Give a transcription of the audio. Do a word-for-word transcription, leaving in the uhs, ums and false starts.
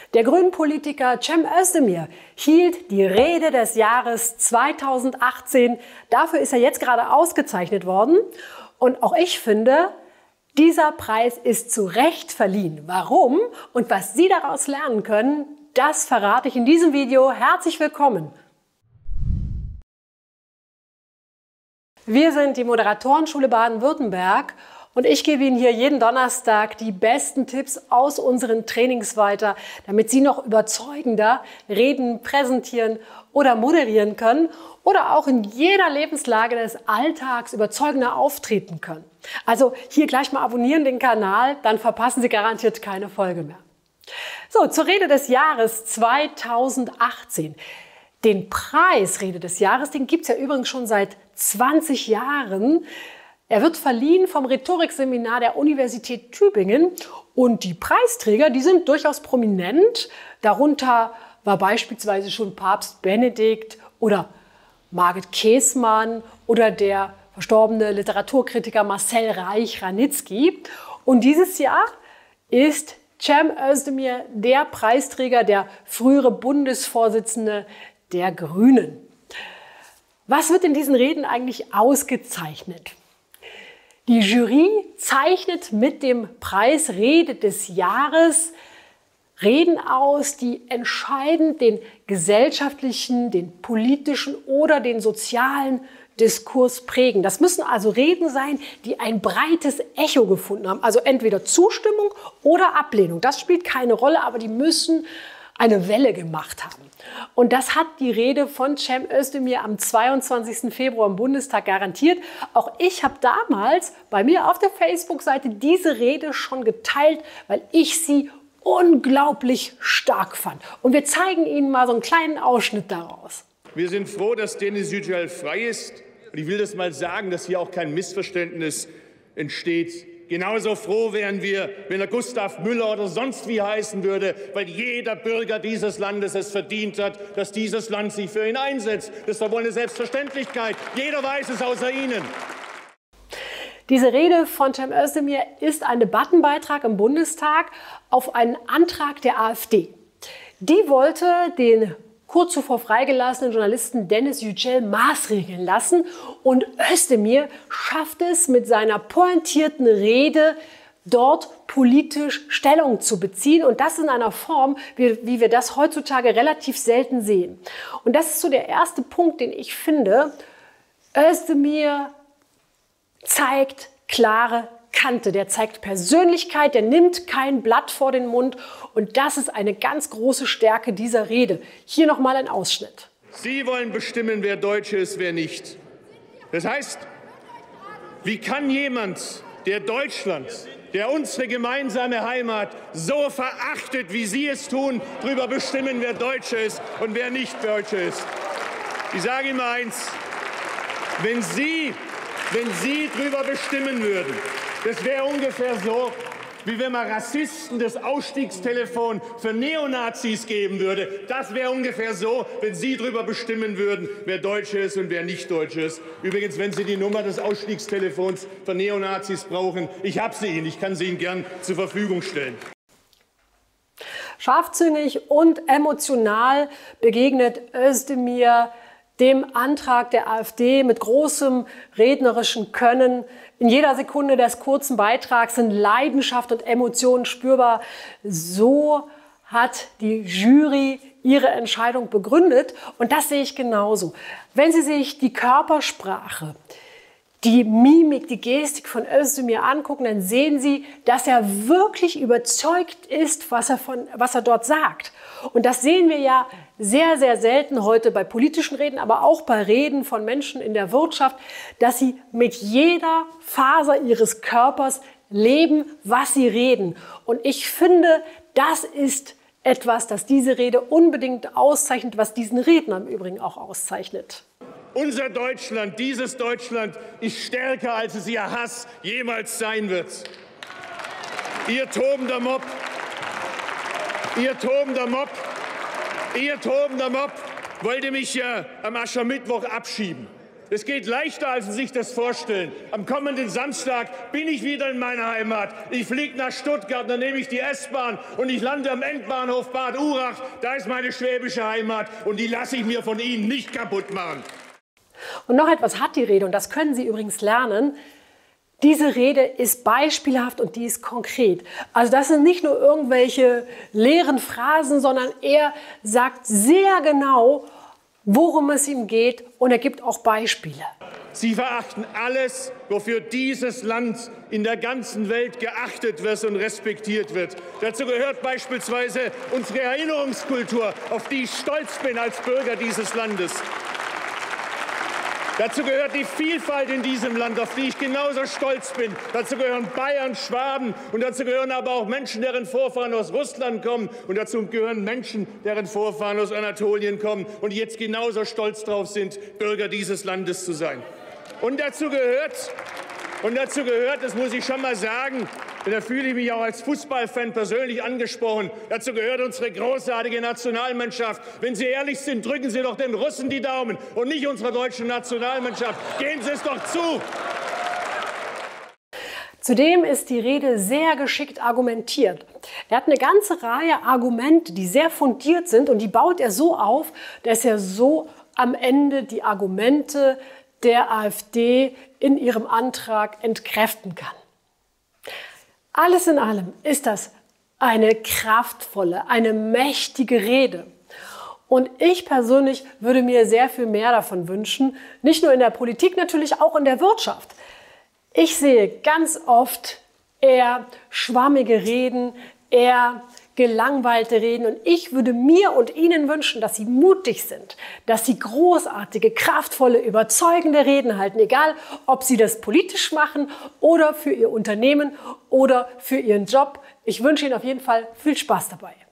Der Grünen-Politiker Cem Özdemir hielt die Rede des Jahres zweitausendachtzehn. Dafür ist er jetzt gerade ausgezeichnet worden. Und auch ich finde, dieser Preis ist zu Recht verliehen. Warum und was Sie daraus lernen können, das verrate ich in diesem Video. Herzlich willkommen! Wir sind die Moderatorenschule Baden-Württemberg und ich gebe Ihnen hier jeden Donnerstag die besten Tipps aus unseren Trainings weiter, damit Sie noch überzeugender reden, präsentieren oder moderieren können oder auch in jeder Lebenslage des Alltags überzeugender auftreten können. Also hier gleich mal abonnieren den Kanal, dann verpassen Sie garantiert keine Folge mehr. So, zur Rede des Jahres zweitausendachtzehn. Den Preis Rede des Jahres, den gibt es ja übrigens schon seit zwanzig Jahren. Er wird verliehen vom Rhetorikseminar der Universität Tübingen und die Preisträger, die sind durchaus prominent. Darunter war beispielsweise schon Papst Benedikt oder Margit Käßmann oder der verstorbene Literaturkritiker Marcel Reich-Ranitzky. Und dieses Jahr ist Cem Özdemir der Preisträger, der frühere Bundesvorsitzende der Grünen. Was wird in diesen Reden eigentlich ausgezeichnet? Die Jury zeichnet mit dem Preis Rede des Jahres Reden aus, die entscheidend den gesellschaftlichen, den politischen oder den sozialen Diskurs prägen. Das müssen also Reden sein, die ein breites Echo gefunden haben. Also entweder Zustimmung oder Ablehnung. Das spielt keine Rolle, aber die müssen eine Welle gemacht haben. Und das hat die Rede von Cem Özdemir am zweiundzwanzigsten Februar im Bundestag garantiert. Auch ich habe damals bei mir auf der Facebook-Seite diese Rede schon geteilt, weil ich sie unglaublich stark fand. Und wir zeigen Ihnen mal so einen kleinen Ausschnitt daraus. Wir sind froh, dass Denis Yücel frei ist. Und ich will das mal sagen, dass hier auch kein Missverständnis entsteht. Genauso froh wären wir, wenn er Gustav Müller oder sonst wie heißen würde, weil jeder Bürger dieses Landes es verdient hat, dass dieses Land sich für ihn einsetzt. Das ist doch wohl eine Selbstverständlichkeit. Jeder weiß es außer Ihnen. Diese Rede von Cem Özdemir ist ein Debattenbeitrag im Bundestag auf einen Antrag der AfD. Die wollte den kurz zuvor freigelassenen Journalisten Denis Yücel maßregeln lassen. Und Özdemir schafft es mit seiner pointierten Rede, dort politisch Stellung zu beziehen. Und das in einer Form, wie, wie wir das heutzutage relativ selten sehen. Und das ist so der erste Punkt, den ich finde. Özdemir zeigt klare Kante, der zeigt Persönlichkeit, der nimmt kein Blatt vor den Mund und das ist eine ganz große Stärke dieser Rede. Hier nochmal ein Ausschnitt. Sie wollen bestimmen, wer Deutsche ist, wer nicht. Das heißt, wie kann jemand, der Deutschland, der unsere gemeinsame Heimat so verachtet, wie Sie es tun, darüber bestimmen, wer Deutsche ist und wer nicht Deutsche ist? Ich sage Ihnen mal eins, wenn Sie, wenn Sie darüber bestimmen würden, das wäre ungefähr so, wie wenn man Rassisten das Ausstiegstelefon für Neonazis geben würde. Das wäre ungefähr so, wenn Sie darüber bestimmen würden, wer Deutsche ist und wer nicht Deutsche ist. Übrigens, wenn Sie die Nummer des Ausstiegstelefons für Neonazis brauchen, ich habe sie Ihnen, ich kann sie Ihnen gern zur Verfügung stellen. Scharfzüngig und emotional begegnet Özdemir dem Antrag der AfD mit großem rednerischen Können. In jeder Sekunde des kurzen Beitrags sind Leidenschaft und Emotionen spürbar. So hat die Jury ihre Entscheidung begründet. Und das sehe ich genauso. Wenn Sie sich die Körpersprache, die Mimik, die Gestik von Özdemir angucken, dann sehen Sie, dass er wirklich überzeugt ist, was er, von, was er dort sagt. Und das sehen wir ja sehr, sehr selten heute bei politischen Reden, aber auch bei Reden von Menschen in der Wirtschaft, dass sie mit jeder Faser ihres Körpers leben, was sie reden. Und ich finde, das ist etwas, das diese Rede unbedingt auszeichnet, was diesen Redner im Übrigen auch auszeichnet. Unser Deutschland, dieses Deutschland, ist stärker, als es Ihr Hass jemals sein wird. Ihr tobender Mob, ihr tobender Mob, ihr tobender Mob wollte mich ja am Aschermittwoch abschieben. Es geht leichter, als Sie sich das vorstellen. Am kommenden Samstag bin ich wieder in meiner Heimat. Ich fliege nach Stuttgart, dann nehme ich die S-Bahn und ich lande am Endbahnhof Bad Urach. Da ist meine schwäbische Heimat und die lasse ich mir von Ihnen nicht kaputt machen. Und noch etwas hat die Rede, und das können Sie übrigens lernen. Diese Rede ist beispielhaft und die ist konkret. Also das sind nicht nur irgendwelche leeren Phrasen, sondern er sagt sehr genau, worum es ihm geht, und er gibt auch Beispiele. Sie verachten alles, wofür dieses Land in der ganzen Welt geachtet wird und respektiert wird. Dazu gehört beispielsweise unsere Erinnerungskultur, auf die ich stolz bin als Bürger dieses Landes. Dazu gehört die Vielfalt in diesem Land, auf die ich genauso stolz bin. Dazu gehören Bayern, Schwaben, und dazu gehören aber auch Menschen, deren Vorfahren aus Russland kommen. Und dazu gehören Menschen, deren Vorfahren aus Anatolien kommen und jetzt genauso stolz darauf sind, Bürger dieses Landes zu sein. Und dazu gehört, und dazu gehört, das muss ich schon mal sagen, denn da fühle ich mich auch als Fußballfan persönlich angesprochen. Dazu gehört unsere großartige Nationalmannschaft. Wenn Sie ehrlich sind, drücken Sie doch den Russen die Daumen und nicht unserer deutschen Nationalmannschaft. Geben Sie es doch zu! Zudem ist die Rede sehr geschickt argumentiert. Er hat eine ganze Reihe Argumente, die sehr fundiert sind, und die baut er so auf, dass er so am Ende die Argumente der AfD in ihrem Antrag entkräften kann. Alles in allem ist das eine kraftvolle, eine mächtige Rede. Und ich persönlich würde mir sehr viel mehr davon wünschen, nicht nur in der Politik, natürlich auch in der Wirtschaft. Ich sehe ganz oft eher schwammige Reden, eher gelangweilte Reden, und ich würde mir und Ihnen wünschen, dass Sie mutig sind, dass Sie großartige, kraftvolle, überzeugende Reden halten, egal ob Sie das politisch machen oder für Ihr Unternehmen oder für Ihren Job. Ich wünsche Ihnen auf jeden Fall viel Spaß dabei.